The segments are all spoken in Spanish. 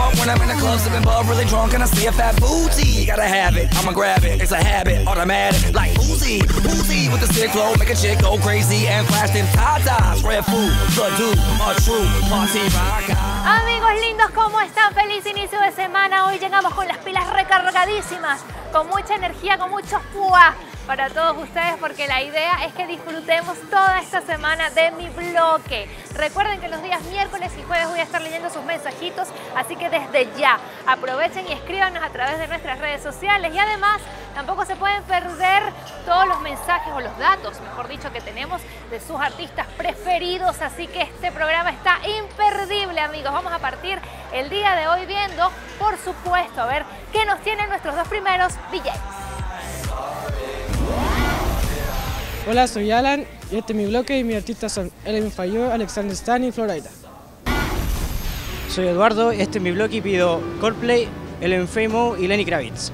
up when I'm in the club, sipping bub, really drunk, and I see a fat booty. Gotta have it, I'ma grab it, it's a habit, automatic, like Uzi, Uzi with the sick flow, make a chick go crazy and flash them tatas. Red food, the dude, a true party rocker. Amigos lindos, ¿cómo están? Feliz inicio de semana. Hoy llegamos con las pilas recargadísimas, con mucha energía, con mucho fuá para todos ustedes, porque la idea es que disfrutemos toda esta semana de Mi Bloke. Recuerden que los días miércoles y jueves voy a estar leyendo sus mensajitos, así que desde ya aprovechen y escríbanos a través de nuestras redes sociales. Y además tampoco se pueden perder todos los mensajes o los datos, mejor dicho, que tenemos de sus artistas preferidos, así que este programa está imperdible, amigos. Vamos a partir el día de hoy viendo, por supuesto, a ver qué nos tienen nuestros dos primeros DJs. Hola, soy Alan y este es Mi Bloke y mis artistas son Elvin Fayó, Alexander Stan y Florida. Soy Eduardo y este es Mi Bloke y pido Coldplay, Ellen Famo y Lenny Kravitz.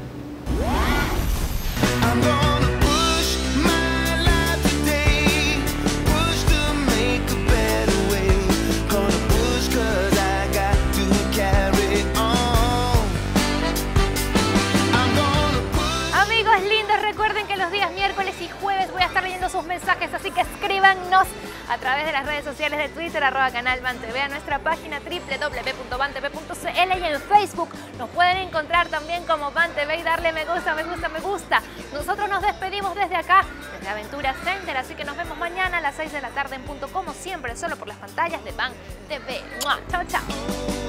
Sus mensajes, así que escríbanos a través de las redes sociales de Twitter, @canalbantv, a nuestra página www.bantv.cl y en Facebook nos pueden encontrar también como BanTV y darle me gusta, me gusta, me gusta. Nosotros nos despedimos desde acá, desde Aventura Center, así que nos vemos mañana a las 6 de la tarde en punto, como siempre, solo por las pantallas de BanTV. Chao, chao.